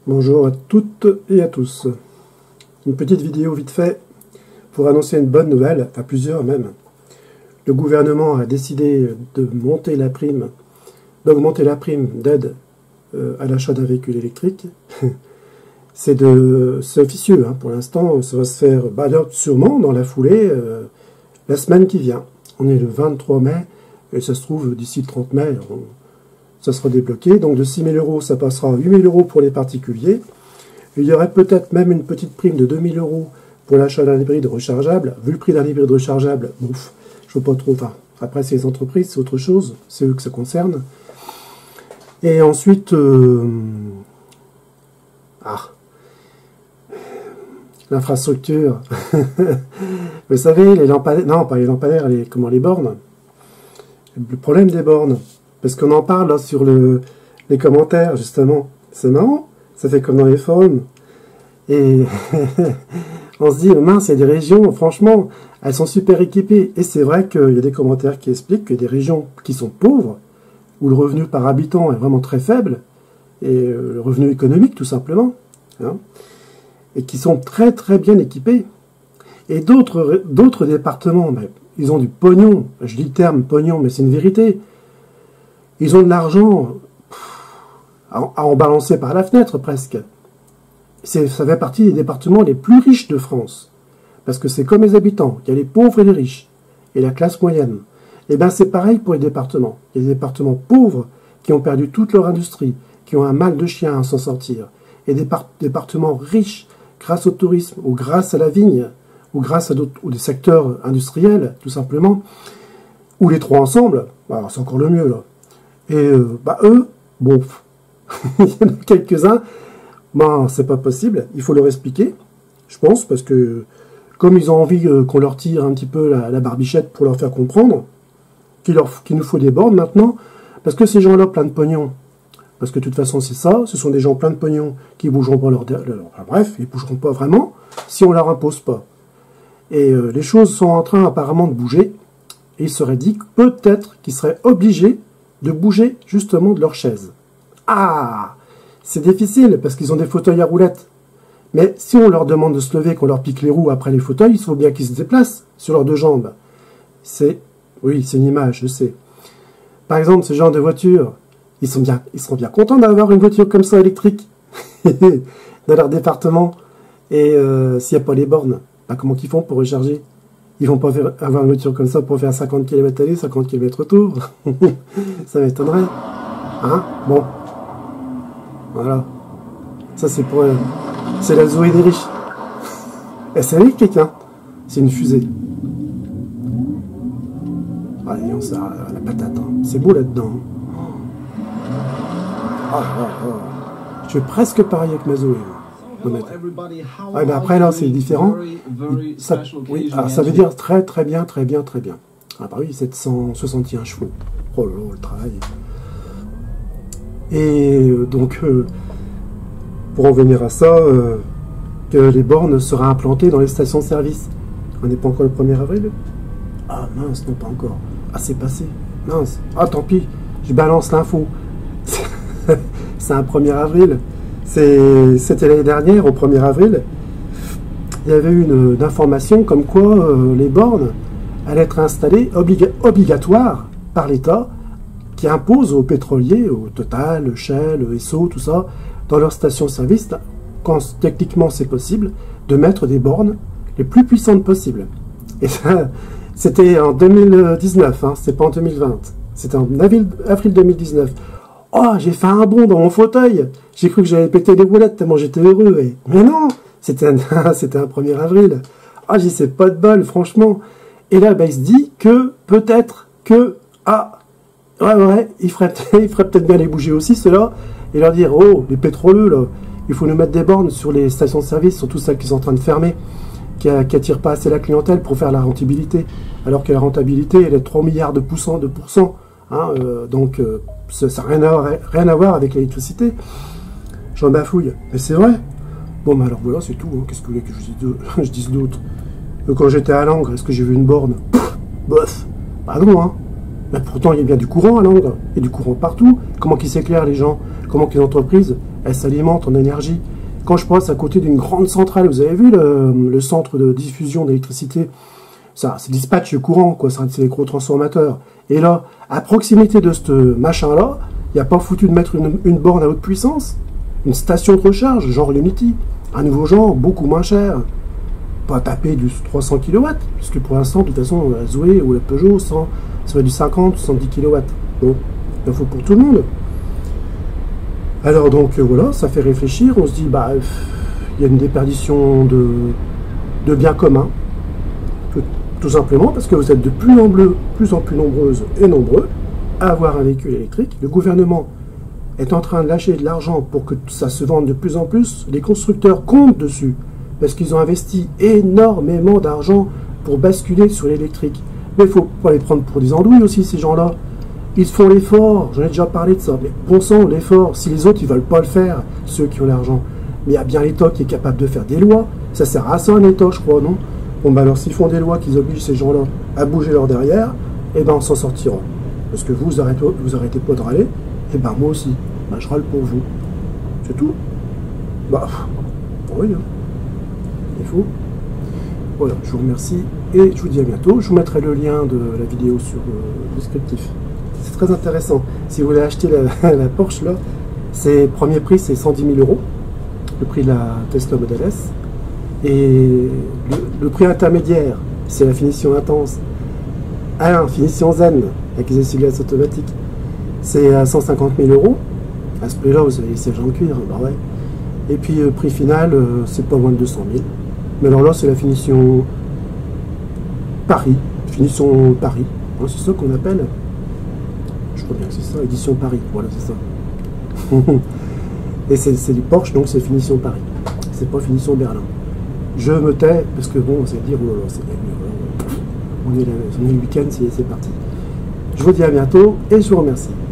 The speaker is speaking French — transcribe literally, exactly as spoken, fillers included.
Bonjour à toutes et à tous. Une petite vidéo vite fait pour annoncer une bonne nouvelle, à plusieurs même. Le gouvernement a décidé de monter la prime, d'augmenter la prime d'aide euh, à l'achat d'un véhicule électrique. C'est de, c'est officieux, hein. Pour l'instant, ça va se faire bah, sûrement dans la foulée euh, la semaine qui vient. On est le vingt-trois mai et ça se trouve d'ici le trente mai, on, ça sera débloqué. Donc de six mille euros, ça passera à huit mille euros pour les particuliers. Il y aurait peut-être même une petite prime de deux mille euros pour l'achat d'un hybride rechargeable. Vu le prix d'un hybride rechargeable, bouf, je ne veux pas trop. Enfin, après, c'est les entreprises, c'est autre chose, c'est eux que ça concerne. Et ensuite, euh, ah, l'infrastructure. Vous savez, les lampadaires, non, pas les lampadaires, les, comment, les bornes. Le problème des bornes. Parce qu'on en parle là, sur le, les commentaires, justement. C'est marrant, ça fait comme dans les forums. Et on se dit, mince, il y a des régions, franchement, elles sont super équipées. Et c'est vrai qu'il y a des commentaires qui expliquent que des régions qui sont pauvres, où le revenu par habitant est vraiment très faible, et euh, le revenu économique, tout simplement, hein, et qui sont très très bien équipés. Et d'autres d'autres départements, ben, ils ont du pognon. Je dis le terme pognon, mais c'est une vérité. Ils ont de l'argent à, à en balancer par la fenêtre, presque. Ça fait partie des départements les plus riches de France. Parce que c'est comme les habitants. Il y a les pauvres et les riches. Et la classe moyenne. Et bien c'est pareil pour les départements. Il y a des départements pauvres qui ont perdu toute leur industrie, qui ont un mal de chien à s'en sortir. Et des départements riches, grâce au tourisme, ou grâce à la vigne, ou grâce à d'autres, ou des secteurs industriels, tout simplement, ou les trois ensemble, alors c'est encore le mieux, là. Et euh, bah eux, bon, il y en a quelques-uns, ben c'est pas possible, il faut leur expliquer, je pense, parce que comme ils ont envie euh, qu'on leur tire un petit peu la, la barbichette pour leur faire comprendre qu'il leur qu'il nous faut des bornes maintenant, parce que ces gens-là plein de pognon, parce que de toute façon c'est ça, ce sont des gens plein de pognon qui bougeront pas leur, leur enfin, bref, ils bougeront pas vraiment si on leur impose pas. Et euh, les choses sont en train apparemment de bouger, et il serait dit peut-être qu'ils seraient obligés de bouger justement de leur chaise. Ah, c'est difficile parce qu'ils ont des fauteuils à roulettes. Mais si on leur demande de se lever, qu'on leur pique les roues après les fauteuils, il faut bien qu'ils se déplacent sur leurs deux jambes. C'est, oui, c'est une image, je sais. Par exemple, ce genre de voiture, ils sont bien, ils seront bien contents d'avoir une voiture comme ça électrique dans leur département. Et euh, s'il n'y a pas les bornes, bah, comment qu'ils font pour recharger? Ils vont pas faire, avoir une voiture comme ça pour faire cinquante kilomètres aller, cinquante kilomètres retour. Ça m'étonnerait. Hein? Bon. Voilà. Ça, c'est pour... Euh, c'est la Zoé des riches. Et c'est avec quelqu'un. C'est une fusée. Allez, on sert à la patate. Hein. C'est beau là-dedans. Ah, ah, ah. Je fais presque pareil avec ma Zoé. Ah, ben après là c'est différent. Ça, oui, alors, ça veut dire très très bien, très bien, très bien. Ah bah oui, sept cent soixante et un chevaux. Oh là là, le travail. Et euh, donc, euh, pour en venir à ça, euh, que les bornes seraient implantées dans les stations-service. On n'est pas encore le premier avril? Ah mince, non pas encore. Ah c'est passé. Mince. Ah tant pis, je balance l'info. C'est un premier avril. C'était l'année dernière, au premier avril, il y avait eu une, une information comme quoi euh, les bornes allaient être installées obliga obligatoires par l'État, qui impose aux pétroliers, au Total, Shell, Esso, tout ça, dans leurs stations-service, quand techniquement c'est possible, de mettre des bornes les plus puissantes possibles. Et ça, c'était en deux mille dix-neuf, hein, c'est pas en deux mille vingt. C'était en avril, avril deux mille dix-neuf. Oh, j'ai fait un bond dans mon fauteuil. J'ai cru que j'allais péter les roulettes tellement j'étais heureux. Et... Mais non, c'était un, un premier avril. Ah, oh, j'ai c'est pas de bol, franchement. Et là, bah, il se dit que peut-être que... Ah, ouais, ouais, il ferait, il ferait peut-être bien les bouger aussi, ceux-là, et leur dire, oh, les pétroleux, là, il faut nous mettre des bornes sur les stations de service, surtout celles qui sont en train de fermer, qui n'attirent pas assez la clientèle pour faire la rentabilité. Alors que la rentabilité, elle est de trois milliards de pourcents, de pourcents. Hein, euh, donc, euh, ça n'a rien, rien à voir avec l'électricité. J'en bafouille. Mais c'est vrai. Bon, mais alors voilà, c'est tout. Hein. Qu'est-ce que vous voulez que je dise, je dise d'autre? Quand j'étais à Langres, est-ce que j'ai vu une borne? Pff, bof. Bah non, hein. Mais pourtant, il y a bien du courant à Langres. Il y a du courant partout. Comment qu'ils s'éclairent, les gens? Comment que les entreprises, elle s'alimente en énergie. Quand je passe à côté d'une grande centrale, vous avez vu le, le centre de diffusion d'électricité, ça, c'est dispatch courant, quoi, c'est les gros transformateurs. Et là, à proximité de ce machin-là, il n'y a pas foutu de mettre une, une borne à haute puissance, une station de recharge, genre Unity, un nouveau genre, beaucoup moins cher. Pas taper du trois cents kilowatts, puisque pour l'instant, de toute façon, la Zoé ou la Peugeot, ça va du cinquante ou soixante-dix kilowatts. Donc, il en faut pour tout le monde. Alors donc, euh, voilà, ça fait réfléchir. On se dit, bah, il y a une déperdition de, de biens communs. Tout, tout simplement parce que vous êtes de plus en, bleu, plus en plus nombreuses et nombreux à avoir un véhicule électrique. Le gouvernement est en train de lâcher de l'argent pour que ça se vende de plus en plus. Les constructeurs comptent dessus. Parce qu'ils ont investi énormément d'argent pour basculer sur l'électrique. Mais il ne faut pas les prendre pour des andouilles aussi, ces gens-là. Ils font l'effort, j'en ai déjà parlé de ça, mais bon sang, l'effort, si les autres, ils ne veulent pas le faire, ceux qui ont l'argent. Mais il y a bien l'État qui est capable de faire des lois. Ça sert à ça, un État, je crois, non? Bon, ben alors, s'ils font des lois qui obligent ces gens-là à bouger leur derrière, eh ben, on s'en sortira. Parce que vous, vous arrêtez, vous arrêtez pas de râler, et ben, moi aussi. Ben, je râle pour vous. C'est tout. Bah, oui, hein. Il faut. Voilà, je vous remercie et je vous dis à bientôt. Je vous mettrai le lien de la vidéo sur le descriptif. C'est très intéressant. Si vous voulez acheter la, la Porsche, là, c'est premier prix, c'est cent dix mille euros, le prix de la Tesla Model S. Et le, le prix intermédiaire, c'est la finition intense. Ah, finition zen, avec les essuie-glaces automatiques. C'est à cent cinquante mille euros. À ce prix-là, vous avez les sièges en cuir. Bah ouais. Et puis, le prix final, euh, c'est pas moins de deux cent mille. Mais alors là, c'est la finition Paris. Finition Paris. Hein, c'est ça qu'on appelle. Je crois bien que c'est ça, édition Paris. Voilà, c'est ça. Et c'est du Porsche, donc c'est finition Paris. C'est pas finition Berlin. Je me tais, parce que bon, c'est dire, oh là là, c'est on est le week-end, c'est parti. Je vous dis à bientôt et je vous remercie.